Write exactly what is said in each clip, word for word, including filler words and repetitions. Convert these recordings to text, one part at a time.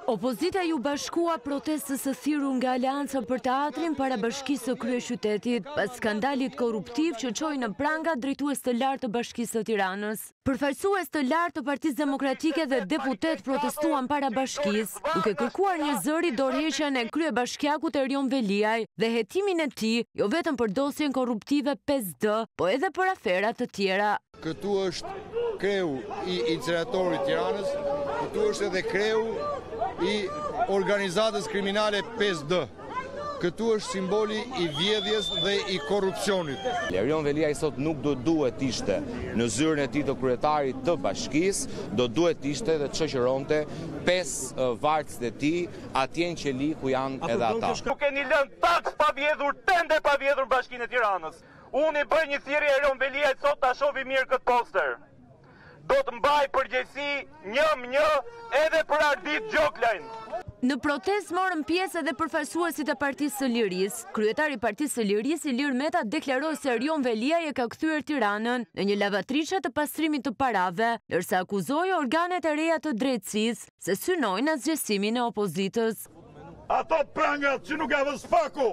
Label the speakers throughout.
Speaker 1: Opozita ju bashkua protestës së thirrur nga Aleanca për Teatrin para bashkisë së kryeqytetit, pas skandalit korruptiv që çoi në pranga drejtues të lartë të Bashkisë së Tiranës. Përfaqësues të lartë të Partisë Demokratike dhe deputet protestuan para bashkisë, duke kërkuar një zëri dorëheqjen e kryebashkiakut Erion Veliaj dhe hetimin e tij, jo vetëm për dosjen korruptive pesë D, po edhe për afera të tjera.
Speaker 2: Këtu është kreu i incineratorit Tiranës, këtu është edhe kreu i organizatës kriminale pesë D. Këtu është simboli i vjedhjes dhe i korrupsionit.
Speaker 3: Erion Veliaj sot nuk do duhet ishte në zyrën e tij të kryetarit të bashkisë, do duhet ishte dhe të shoqëronte pesë vargës të tij atje në qeli ku janë edhe ata.
Speaker 4: Nuk keni lënë taks pa vjedhur, tende pa vjedhur Bashkinë e Tiranës. Unë i bëj një thirrje Erion Veliaj sot ta shohë mirë këtë poster. Do të mbaj përgjegjësi një një edhe për Ardit Gjoklajn.
Speaker 1: Në protest morën pjesë edhe përfaqësuesit e Partisë së Lirisë. Kryetari i Partisë së Lirisë, Ilir Meta, deklaroi se Erion Veliaj e ka kthyer Tiranën në një lavatriçe të pastrimit të parave, ndërsa akuzoi organet e reja të drejtësisë se synojnë asgjësimin e opozitës.
Speaker 5: Ato prangat që nuk ka vënë Spaku,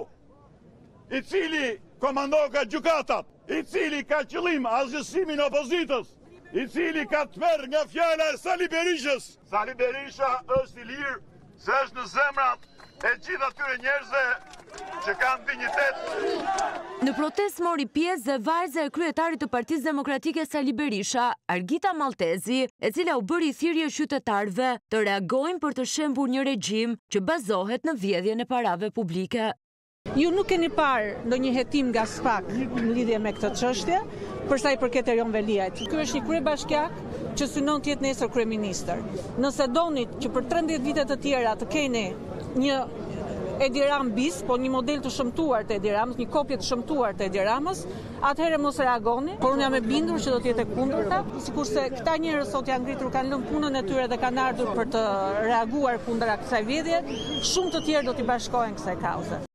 Speaker 5: i cili komandon ka gjykatat, i cili ka qëllim asgjësimin e opozitës, i cili ka të merr nga fjala e Sali Berishës. Sali Berisha është i lirë, se është në zemrat e gjithë atyre njerëzve që kanë dinjitet.
Speaker 1: Në protest mori pjesë dhe vajza e kryetarit të Partisë Demokratike Sali Berisha, Argita Maltezi, e cila u bëri thirrje qytetarëve të reagojnë për të shembur një regjim që bazohet në vjedhjen e parave publike.
Speaker 6: Ju nuk keni parë ndonjë hetim nga SPAK në lidhje me këtë çështje, për sa i përket Erion Veliajt. Ky është një kryebashkiak që synon të jetë nesër kryeministër. Nëse doni që për tridhjetë vite të tjera të keni një Edi Ram bis, po një model të shëmtuar të Edi Ramës, një kopje të shëmtuar të Edi Ramës, atëherë mos reagoni, por unë jam e bindur që do të jetë e kundërta, sikurse këta njerëz sot janë ngritur, kanë lënë punën e tyre dhe kanë ardhur për të reaguar kundër kësaj vjedhje, shumë të tjerë do t'i bashkohen kësaj kauze.